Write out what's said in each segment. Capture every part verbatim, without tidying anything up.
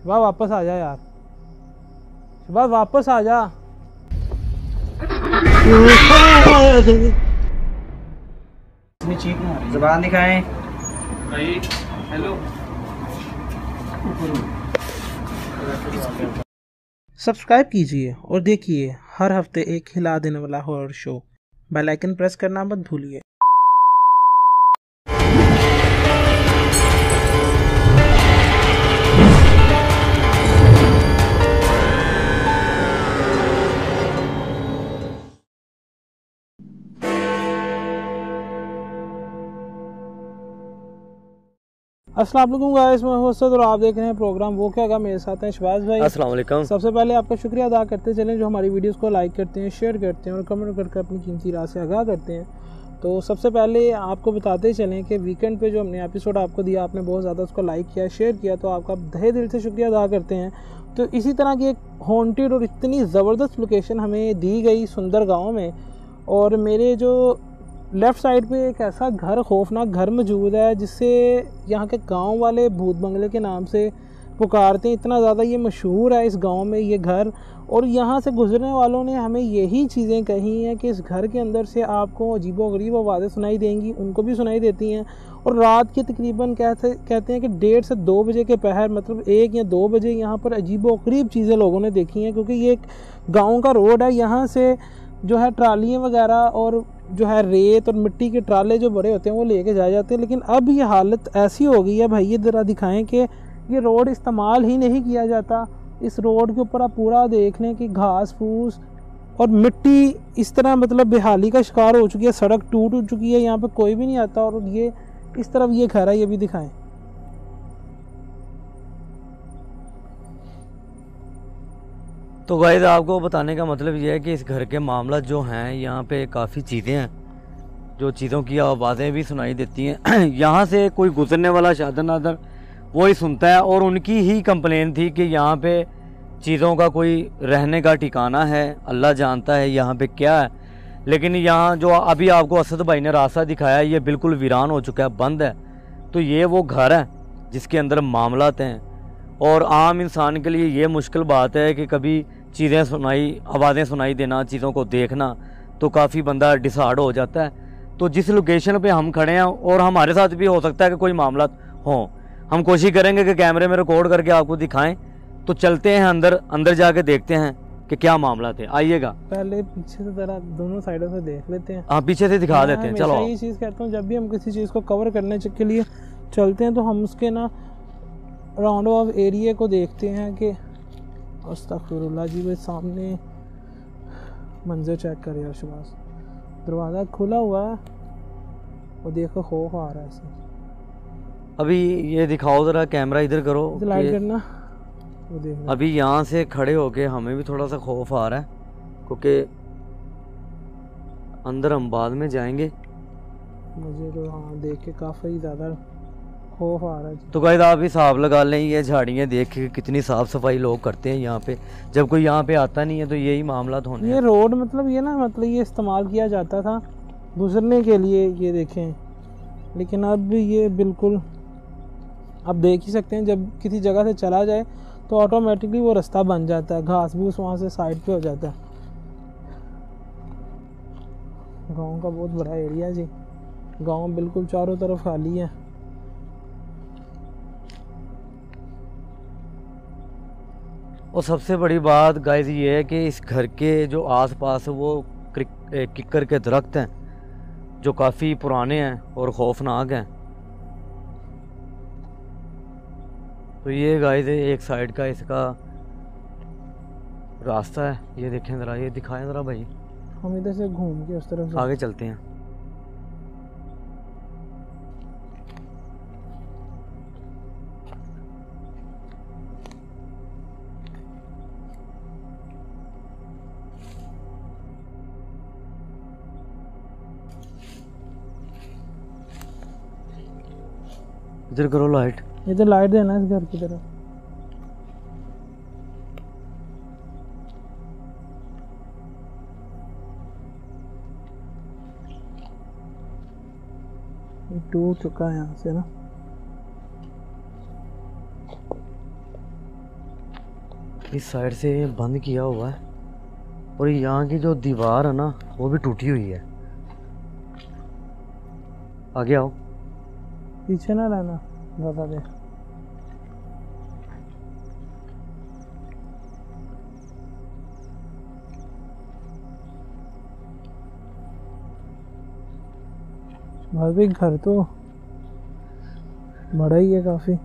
शिवा वापस आ जा यार, शिवा वापस आ जा। ज़ुबान दिखाएं। हेलो। सब्सक्राइब कीजिए और देखिए हर हफ्ते एक हिला देने वाला horror show. Bell icon press करना मत भूलिए। अस्सलाम वालेकुम गाइस, मैं हूं असद और आप देख रहे हैं प्रोग्राम वो क्या। मेरे साथ हैं शहबाज भाई। अस्सलाम वालेकुम। सबसे पहले आपका शुक्रिया अदा करते चलें जो हमारी वीडियोस को लाइक करते हैं, शेयर करते हैं और कमेंट करके अपनी कीमती राय से आगाह करते हैं। तो सबसे पहले आपको बताते चलें कि वीकेंड पे जो हमने एपिसोड आपको दिया, आपने बहुत ज़्यादा उसको लाइक किया, शेयर किया, तो आपका तहे दिल से शुक्रिया अदा करते हैं। तो इसी तरह की एक हॉन्टेड और इतनी ज़बरदस्त लोकेशन हमें दी गई सुंदर गाँव में, और मेरे जो लेफ़्ट साइड पे एक ऐसा घर, खौफनाक घर मौजूद है जिससे यहाँ के गांव वाले भूत बंगले के नाम से पुकारते हैं। इतना ज़्यादा ये मशहूर है इस गांव में ये घर, और यहाँ से गुजरने वालों ने हमें यही चीज़ें कही हैं कि इस घर के अंदर से आपको अजीबोगरीब आवाज़ें सुनाई देंगी, उनको भी सुनाई देती हैं। और रात के तकरीबन कहते कहते हैं कि डेढ़ से दो बजे के पहर, मतलब एक या दो बजे यहाँ पर अजीबोगरीब चीज़ें लोगों ने देखी हैं, क्योंकि ये एक गाँव का रोड है। यहाँ से जो है ट्रालियाँ वगैरह और जो है रेत और मिट्टी के ट्राले जो बड़े होते हैं वो लेके जाए जाते हैं। लेकिन अब ये हालत ऐसी हो गई है भाई, ये ज़रा दिखाएं कि ये रोड इस्तेमाल ही नहीं किया जाता। इस रोड के ऊपर आप पूरा देख लें कि घास फूस और मिट्टी इस तरह मतलब बेहाली का शिकार हो चुकी है, सड़क टूट चुकी है, यहाँ पे कोई भी नहीं आता। और ये इस तरफ ये घर है, ये भी दिखाएं। तो गाइस आपको बताने का मतलब ये है कि इस घर के मामला जो हैं, यहाँ पे काफ़ी चीज़ें हैं जो चीज़ों की आवाज़ें भी सुनाई देती हैं। यहाँ से कोई गुजरने वाला शादर नादर वो ही सुनता है, और उनकी ही कंप्लेन थी कि यहाँ पे चीज़ों का कोई रहने का ठिकाना है, अल्लाह जानता है यहाँ पे क्या है। लेकिन यहाँ जो अभी आपको असद भाई ने रास्ता दिखाया ये बिल्कुल वीरान हो चुका है, बंद है। तो ये वो घर है जिसके अंदर मामलात हैं, और आम इंसान के लिए ये मुश्किल बात है कि कभी चीज़ें सुनाई, आवाज़ें सुनाई देना, चीज़ों को देखना, तो काफ़ी बंदा डिसहार्ड हो जाता है। तो जिस लोकेशन पे हम खड़े हैं, और हमारे साथ भी हो सकता है कि कोई मामला हो, हम कोशिश करेंगे कि कैमरे में रिकॉर्ड करके आपको दिखाएं। तो चलते हैं अंदर, अंदर जाके देखते हैं कि क्या मामला थे। आइएगा, पहले पीछे से जरा दोनों साइडों से देख लेते हैं। हाँ पीछे से दिखा देते हैं। चलो, ये चीज़ कहता हूँ जब भी हम किसी चीज़ को कवर करने के लिए चलते हैं तो हम उसके ना राउंड ऑफ एरिया को देखते हैं कि अस्तगफिरुल्लाह जी, वे सामने मंजर चेक कर यार शबाज, दरवाज़ा खुला हुआ है और देखो खौफ आ रहा है इससे। अभी ये दिखाओ ज़रा, कैमरा इधर करो, लाइट करना, वो देखना। अभी यहाँ से खड़े होके हमें भी थोड़ा सा खौफ आ रहा है, क्योंकि अंदर हम बाद में जाएंगे। मुझे तो हाँ देख के काफ़ी ज़्यादा खौफ आ रहा है। तो गाइस आप हिसाब लगा लें, ये झाड़ियाँ देख के कितनी साफ़ सफाई लोग करते हैं यहाँ पे। जब कोई यहाँ पे आता नहीं है तो यही मामला होने ये रोड मतलब ये ना मतलब ये इस्तेमाल किया जाता था गुजरने के लिए, ये देखें। लेकिन अब ये बिल्कुल, आप देख ही सकते हैं जब किसी जगह से चला जाए तो ऑटोमेटिकली वो रास्ता बन जाता है, घास भूस वहाँ से साइड पे हो जाता है। गांव का बहुत बड़ा एरिया जी, गांव बिल्कुल चारों तरफ खाली है। और सबसे बड़ी बात गाइस ये है कि इस घर के जो आसपास वो किक्कर के दरख्त हैं जो काफ़ी पुराने हैं और खौफनाक हैं। तो ये गाइस एक साइड का इसका रास्ता है, ये देखें ज़रा, ये दिखाएं ज़रा भाई। हम इधर से घूम के उस तरफ आगे चलते हैं। इधर करो लाइट, इधर लाइट देना इस घर की तरफ। टूट चुका है यहाँ से ना। इस साइड से बंद किया हुआ है और यहाँ की जो दीवार है ना वो भी टूटी हुई है। आगे आओ। पीछे ना रहना ज़्यादा देर। भाई घर तो बड़ा ही है काफी।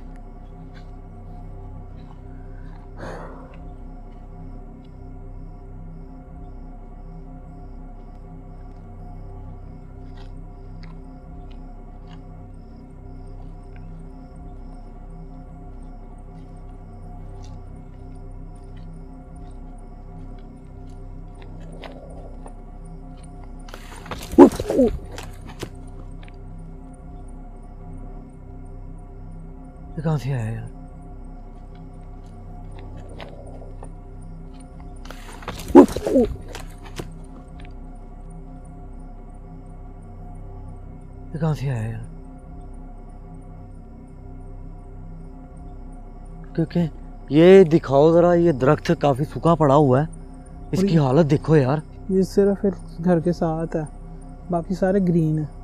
ये कहाँ से आया यार? ये कहाँ से आया यार? क्योंकि ये दिखाओ जरा, ये दरख्त काफी सूखा पड़ा हुआ है, इसकी हालत देखो यार। ये सिर्फ एक घर के साथ है, बाकी सारे ग्रीन है।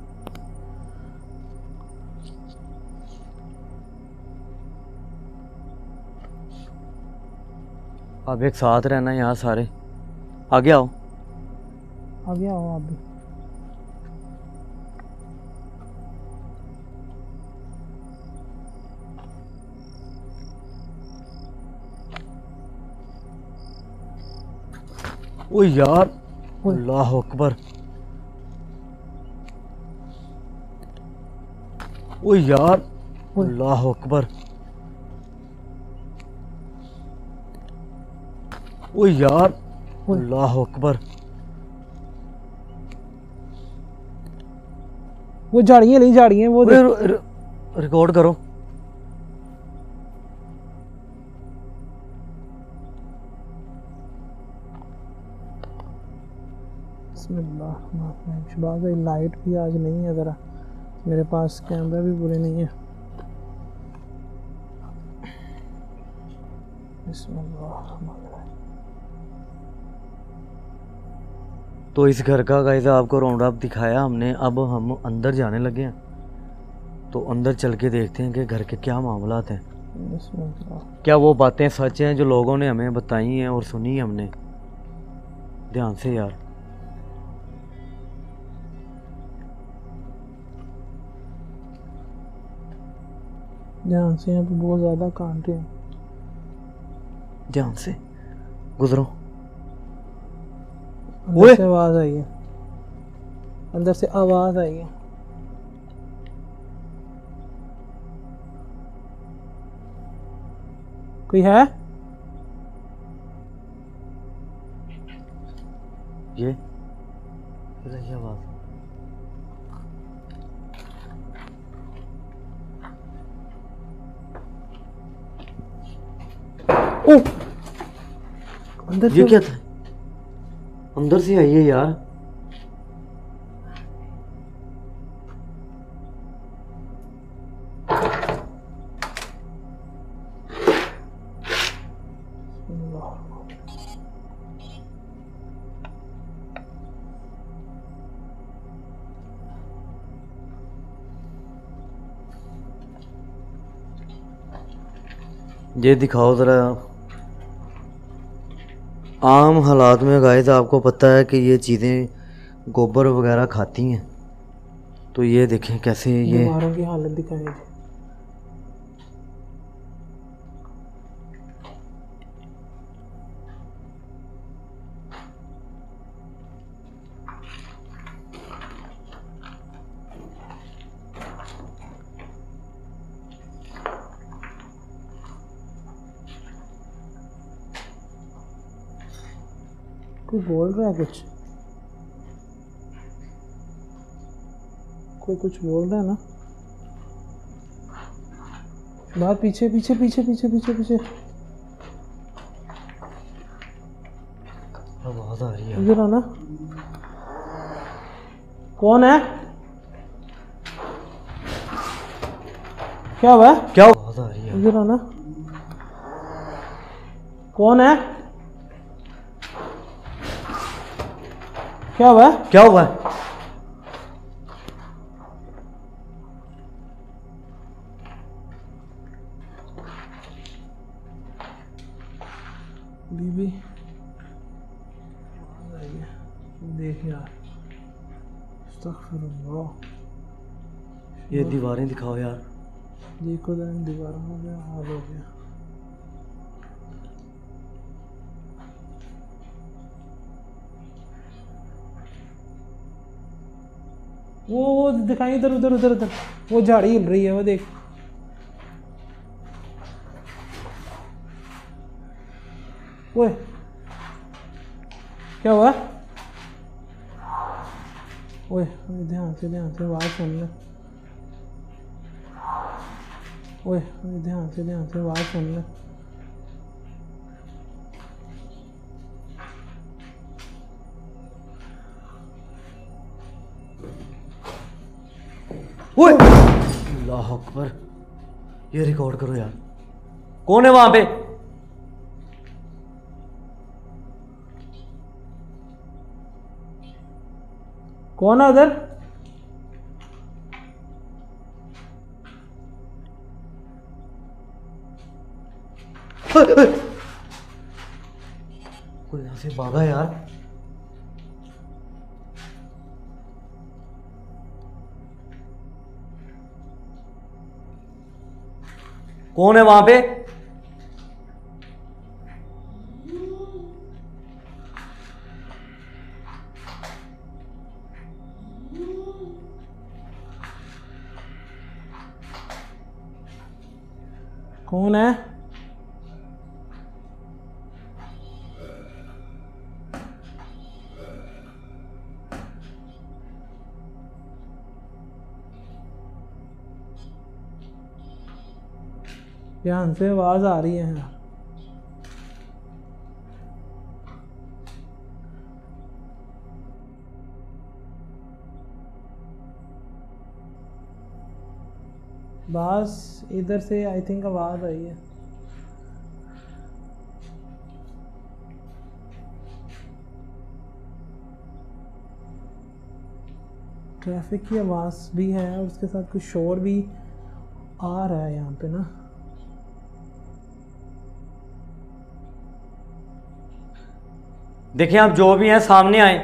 अब एक साथ रहना यहाँ सारे। आगे आओ। आगे आओ आप भी। ओ यार, अल्लाह अकबर। ओ यार, अल्लाह अकबर। ओ यार, अल्लाह अकबर। वो झाड़ियाँ नहीं, झाड़ियाँ वो रिकॉर्ड करो। बिस्मिल्लाह। लाइट भी आज नहीं है ज़रा, मेरे पास कैमरा भी पूरे नहीं है। बिस्मिल्लाह। तो इस घर का गाइस आपको राउंड अप दिखाया हमने। अब हम अंदर जाने लगे हैं, तो अंदर चल के देखते हैं कि घर के क्या मामलात हैं, क्या वो बातें सच हैं जो लोगों ने हमें बताई हैं और सुनी है हमने। ध्यान से यार। ध्यान से, यहाँ पे बहुत ज़्यादा कांटे हैं। ध्यान से गुजरो। अंदर से आवाज आई है, अंदर से आवाज आई है। कोई है? ये ये आवाज। ओ, अंदर ये क्या था? अंदर से आई है यार। ये दिखाओ जरा। आम हालात में गाइस आपको पता है कि ये चीज़ें गोबर वगैरह खाती हैं, तो ये देखें कैसे ये दीवारों की हालत दिखाई थी। कोई बोल रहा है कुछ, कोई कुछ बोल रहा है ना। बात पीछे पीछे पीछे पीछे पीछे पीछे आवाज आ रही है। इधर आना। कौन है? क्या हुआ? क्या आवाज आ रही है? इधर आना। कौन है? क्या हुआ है? क्या हुआ है? बीबी देख यार, ये दीवारें दिखाओ यार। देखो दीवारों में क्या हाल हो गया। वो वो दिखाई इधर उधर उधर उधर, वो झाड़ी हिल रही है, वो देख। ओए क्या हुआ? ओए ध्यान से ध्यान से आवाज सुन ले। ओए ध्यान से ध्यान से आवाज सुन ले। ओए अल्लाह अकबर, ये रिकॉर्ड करो यार। कौन है वहां पे? कौन है उधर? कोई यहां से भागा यार। कौन है वहां पे? कौन है? ध्यान से आवाज आ रही है यार। बस इधर से आई थिंक आवाज आई है। ट्रैफिक की आवाज भी है और उसके साथ कुछ शोर भी आ रहा है यहाँ पे ना। देखिए आप जो भी हैं सामने आए।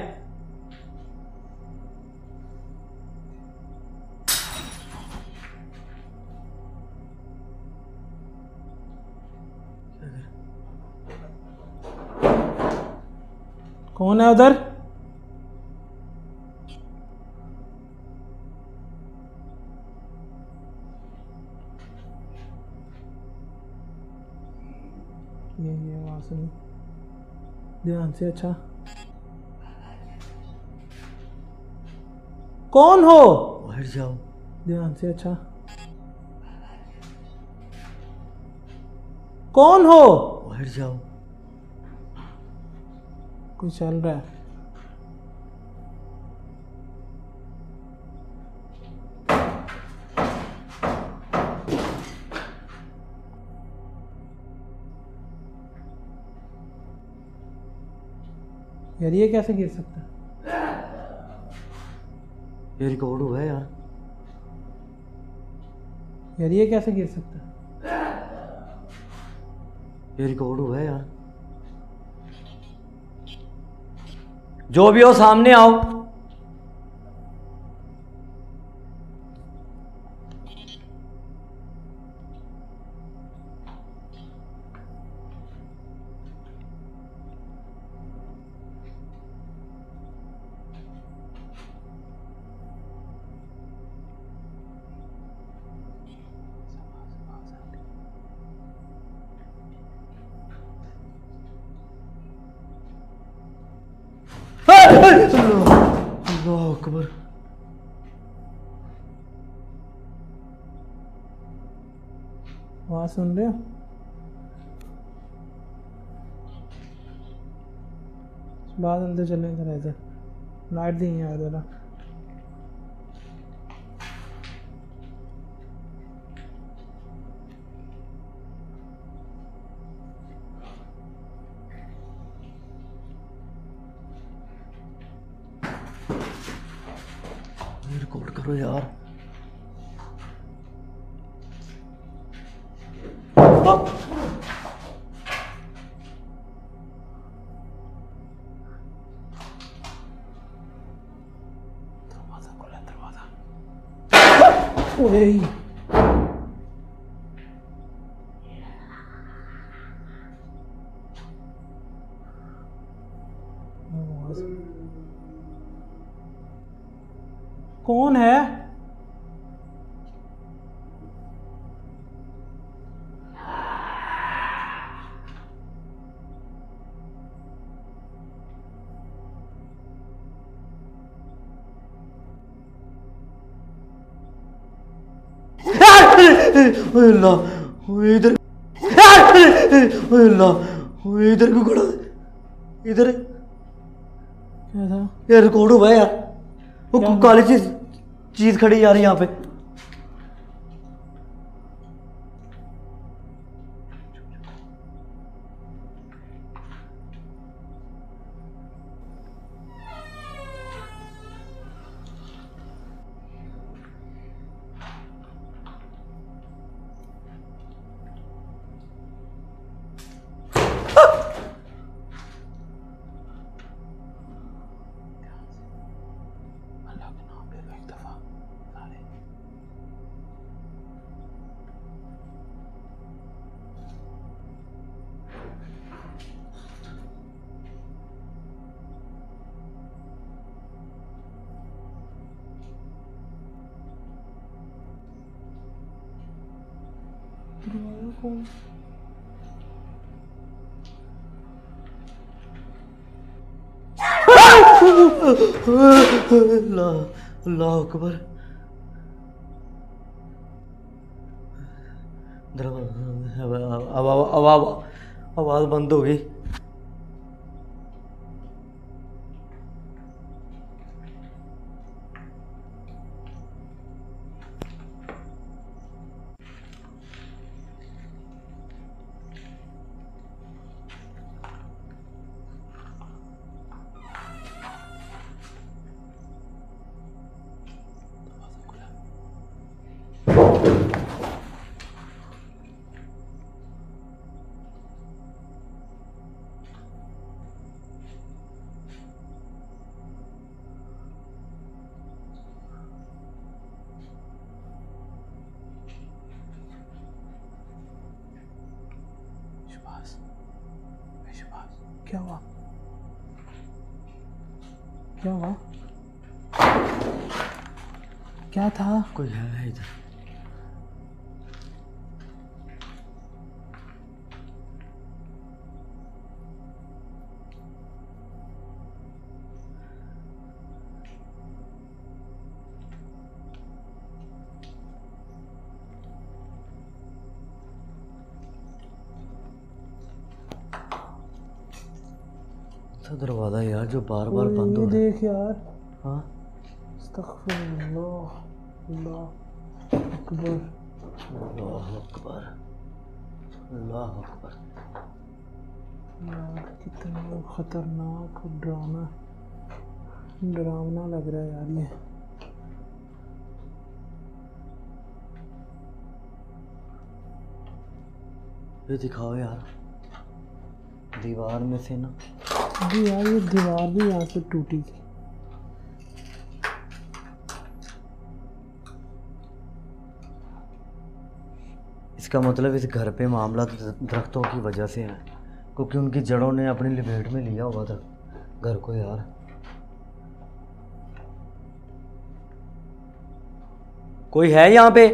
कौन है उधर? ये ये आवाज सुनी ध्यान से। अच्छा कौन हो? हट जाओ ध्यान से। अच्छा कौन हो? हट जाओ। कुछ चल रहा है। यार ये कैसे गिर सकता है? ये रिकॉर्ड हुआ है यार। यार ये कैसे गिर सकता है? ये रिकॉर्ड हुआ है यार। जो भी हो सामने आओ। अल्लाह अकबर। आवाज सुन रहे हो? बाद अंदर चलने इधर ऐसे लाइट दी है जरा। करो यार। दरवाजा खुला, दरवाजा। ओए कौन है? इधर इधर क्यों खड़ा? इधर क्या था? यार रिकॉर्ड हुआ है यार। वो काली चीज चीज खड़ी यार यहाँ पे। अल्लाह अल्लाह अकबर। आवाज बंद हो गई। क्या हुआ? क्या हुआ? क्या था? कोई है इधर। दरवाजा यार जो बार बार बंद हो रहा है। देख यार। हाँ अस्तगफिरुल्लाह, अल्लाह अकबर, अल्लाह अकबर, अल्लाह अकबर। यार कितना खतरनाक ड्रामा, डरावना लग रहा है यार ये। ये दिखाओ यार दीवार में से ना। जी यार ये दीवार भी यहाँ से टूटी थी। इसका मतलब इस घर पे मामला दरख्तों की वजह से है, क्योंकि उनकी जड़ों ने अपनी लपेट में लिया हुआ था घर को यार। कोई है यहाँ पे?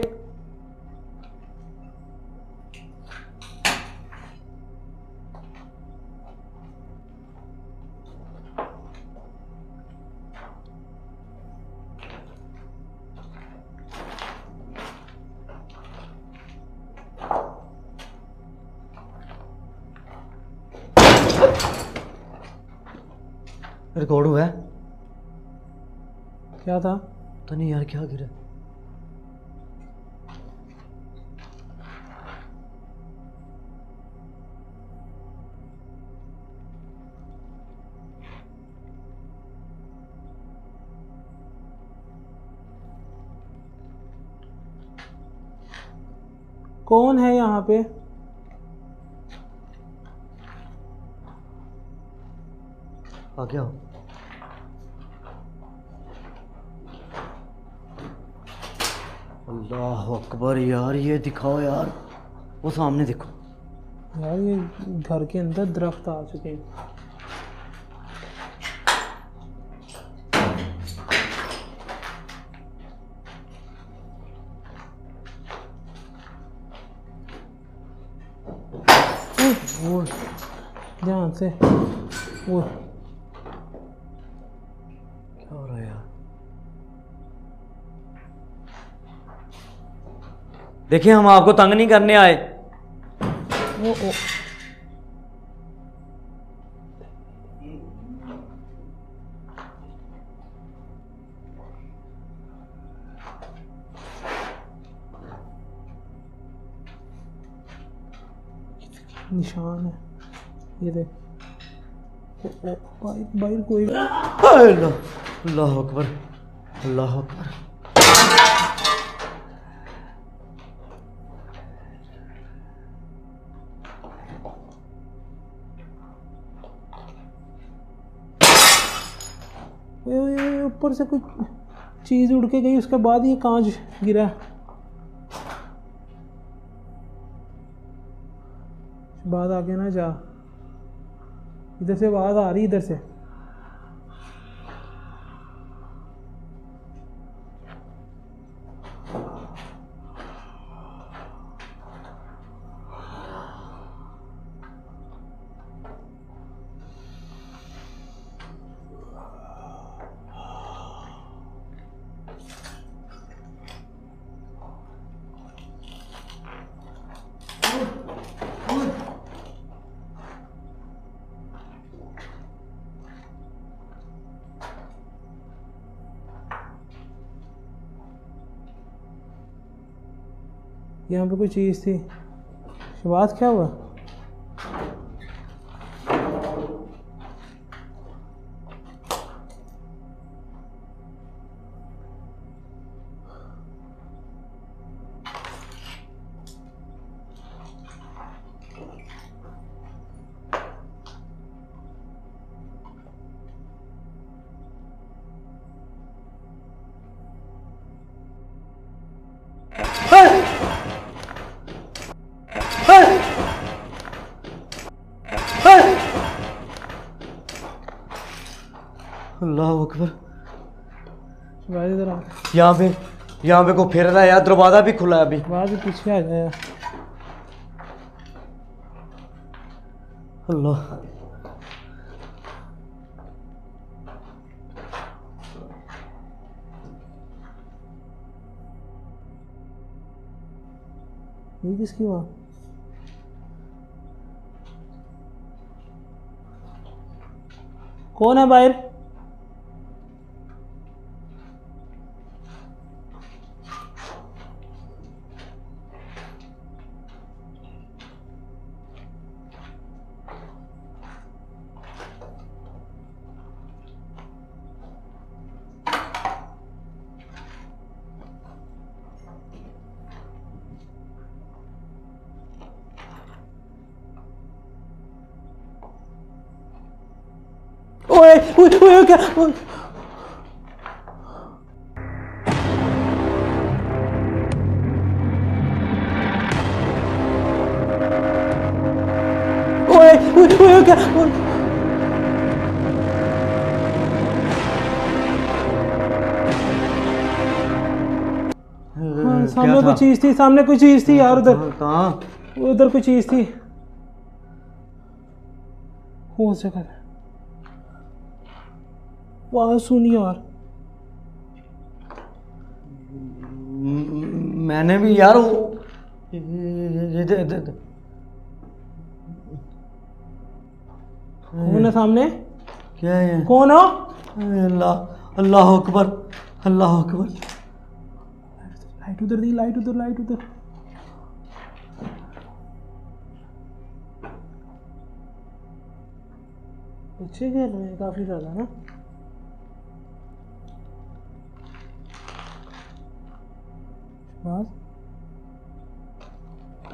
रिकॉर्ड हुआ है? क्या था? तो नहीं यार क्या गिरा? कौन है यहाँ पे? आ गया। अल्लाह अकबर यार, ये दिखाओ यार, वो सामने देखो यार। ये घर के अंदर दरख्त आ चुके हैं। वो ध्यान से, वो क्या हो रहा है यार? देखिए, हम आपको तंग नहीं करने आए। ओ, ओ। निशान है ये देख। बाहर बाहर कोई। अल्लाह अल्लाह अकबर, अल्लाह अकबर। ऊपर से कुछ चीज उड़ के गई, उसके बाद ये कांच गिरा। बाद आगे ना जा, इधर से आवाज आ रही, इधर से। यहाँ पे कोई चीज़ थी। शबाज क्या हुआ? अल्लाह अकबर। इधर आ। यहाँ पे यहाँ पे को फिर रहा है यार, दरवाजा भी खुला है अभी। आवाज पीछे आ जाए। अल्लाह ये किसकी बात? कौन है बाहर? ओए ओए ओए क्या? ओए ओए ओए क्या? हाँ, सामने कोई चीज थी, सामने कोई चीज थी यार। उधर कहाँ? उधर कोई चीज थी हो सका। वाह सुनी यार। मैंने भी यार वो ये दे दे दे। कौन है सामने? क्या है? कौन हो? अल्लाह अल्लाह अकबर, अल्लाह अकबर। लाइट उधर दी, लाइट उधर, लाइट उधर। बच्चे खेल रहे हैं काफी ज्यादा ना। बात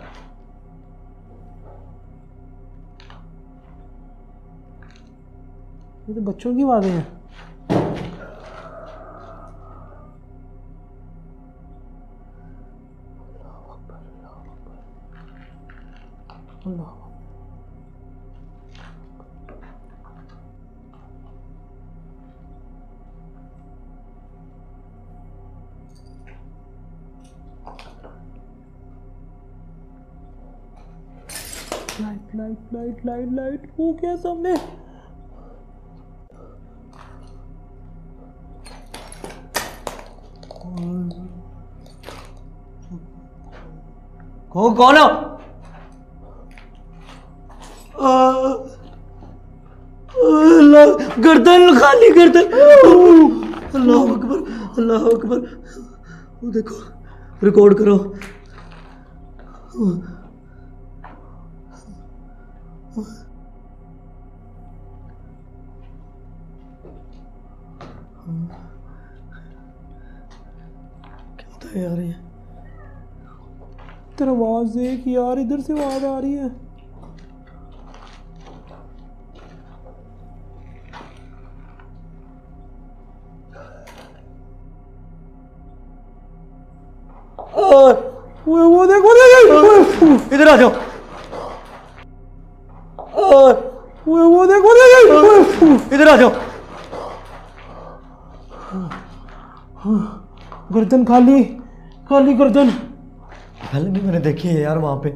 ये तो बच्चों की आवाज़ें हैं। Allah light light light light light वो क्या सामने? कौन कौन हो? अल्लाह गर्दन खाली गर्दन। अल्लाह अकबर अल्लाह अकबर। वो देखो रिकॉर्ड करो। क्या होता है यार ये? तेरा आवाज देख यार, इधर से आवाज आ रही है। वो वो देख वो देख इधर आ जाओ। वो वो देख वो देख इधर आ जाओ। गर्दन खाली खाली गर्दन। पहले भी मैंने देखी है यार वहां पे।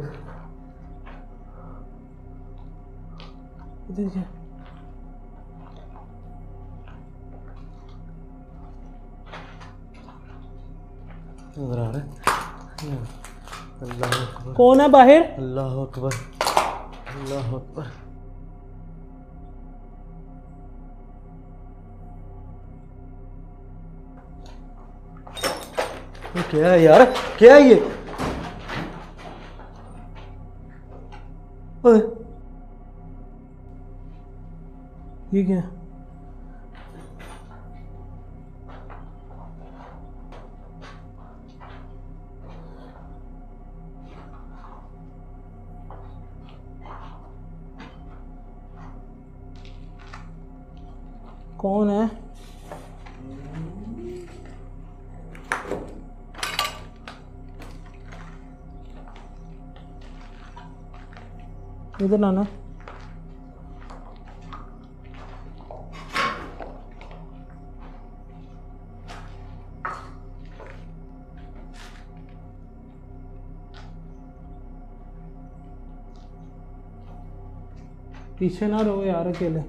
इधर क्या? नजर आ रहा है। अल्लाह अकबर। कौन है बाहर? अल्लाह अकबर अल्लाह अकबर। ये क्या है यार? क्या है ये? ओए ये क्या? कौन है? इधर आना। पीछे ना रहो यार अकेले।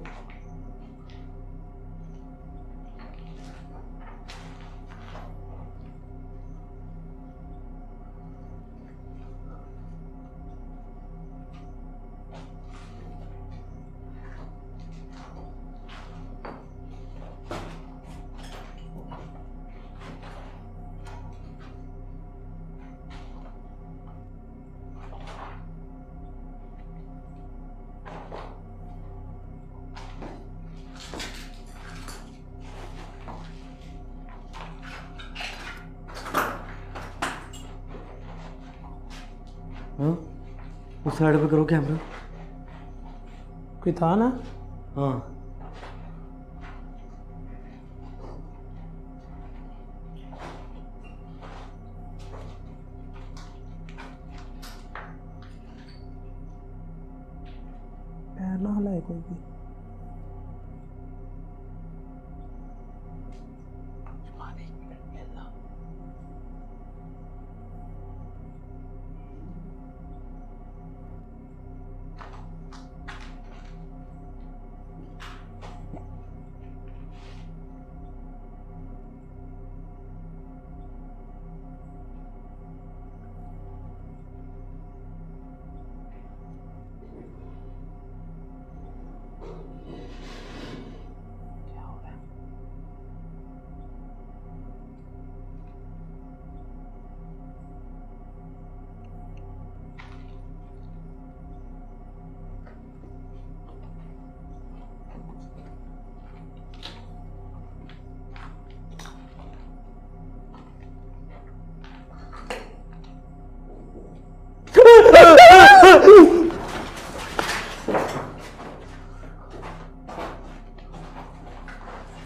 हाँ उस साइड पे करो कैमरा। कोई था ना? हाँ पैर ना हिलाए कोई भी।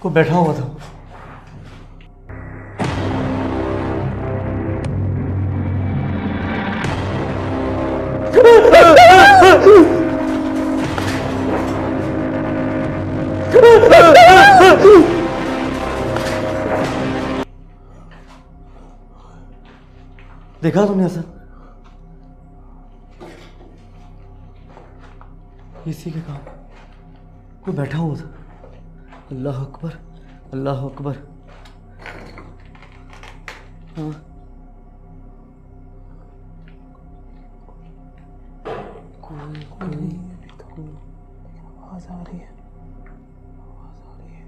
कोई बैठा हुआ था। देखा तुमने ऐसा? इसी के काम कोई बैठा हुआ था। अल्लाह अकबर, अल्लाह अकबर। हाँ कोई कोई आवाज आ रही है, आवाज आ रही है।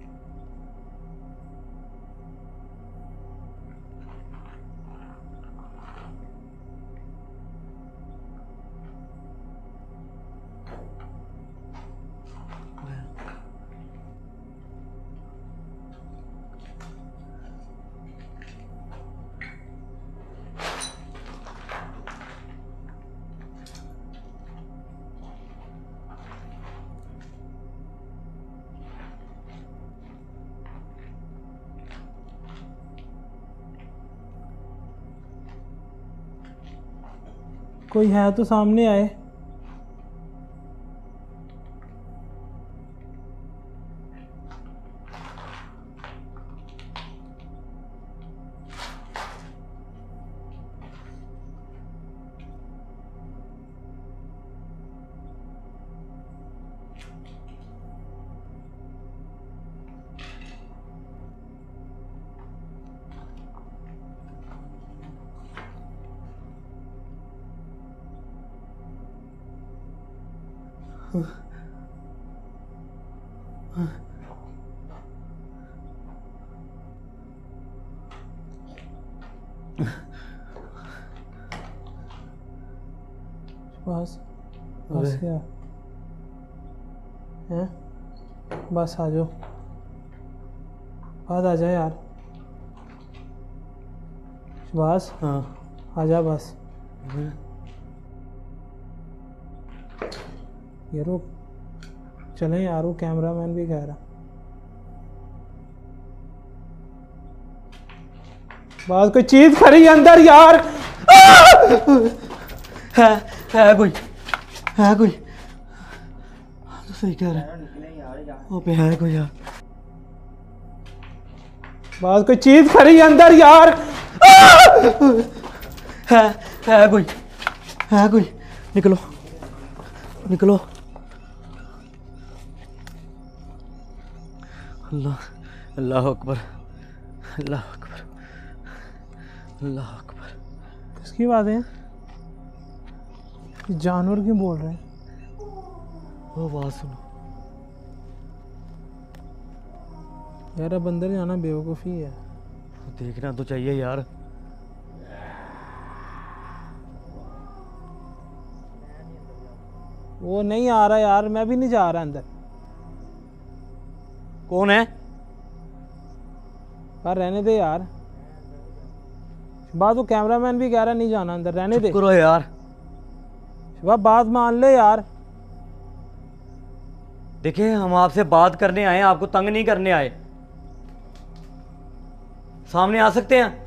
कोई है तो सामने आए। बस बस क्या है, बस आ जाओ, बाद आ जाए यार। बस हाँ आ जा बस। यार वो चले यार, वो कैमरा मैन भी कह रहा। बात कोई चीज खड़ी है अंदर यार। है है कोई, है कोई, तो सही कह रहा है। वो पे है कोई यार। बात कोई चीज खड़ी है अंदर यार। है है कोई, है कोई, निकलो निकलो। अल्लाह अल्लाह अकबर, अल्लाह अकबर, अल्लाह अकबर। किसकी बात है? जानवर क्यों बोल रहे हैं? वो आवाज सुनो यार, अब अंदर जाना बेवकूफ़ी है। देखना तो चाहिए यार। वो नहीं आ रहा यार, मैं भी नहीं जा रहा अंदर। कौन है? पर रहने दे यार। बात वो कैमरामैन भी कह रहा नहीं जाना अंदर, रहने दे। करो यार, बात बात मान ले यार। देखिए हम आपसे बात करने आए हैं, आपको तंग नहीं करने आए। सामने आ सकते हैं?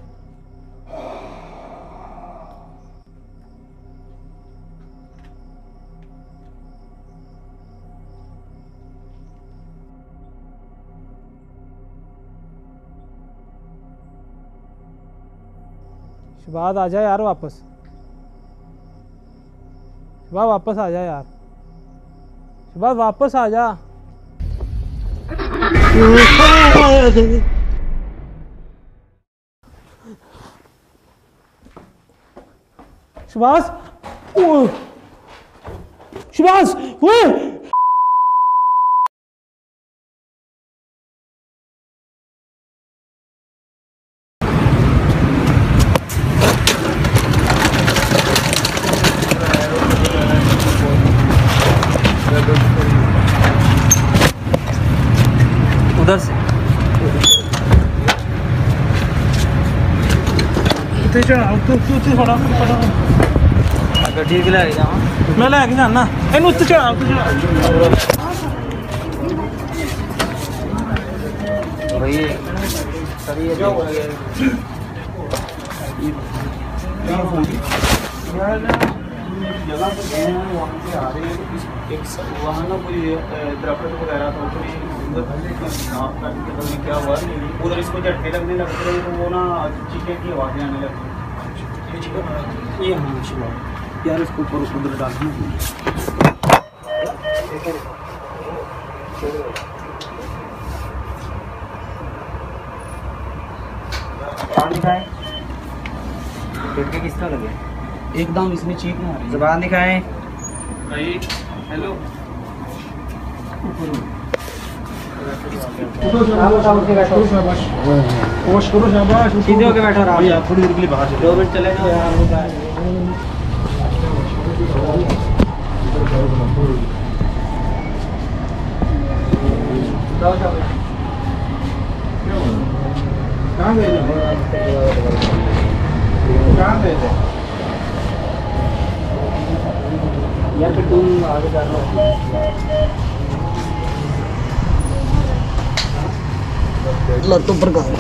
शहबाज आ जा यार वापस। शहबाज वापस आ जा यार। शहबाज वापस आ जा। शहबाज, शहबाज वो उधर से तू तू तू थोड़ा थोड़ा गड्डी भी ले जाओ। मैं लेके जाना इन उत्ते चढ़ा उत्ते चढ़ा। भाई सर ये जो जगह पे गए हैं वहाँ से आ रहे हैं तो इस एक वहाँ ना कोई दरख्त वगैरह था उसमें साफ करके पता नहीं क्या हुआ उधर इसको झटके लगने लग रहे तो वो ना चीखे की आवाज़ें आने लगी। ये हाँ शिवा यार इसको ऊपर उधर डालना दिखाएं पेट के किस तरह लगे एकदम इसमें चीख ना आ रही ज़बान दिखाएं भाई हेलो सीधे होके बैठो आराम से थोड़ी देर के लिए बाहर दो मिनट चले जाओ कहाँ गए कहाँ गए थे या फिर तुम आगे जा रहे हो लट्टू पर का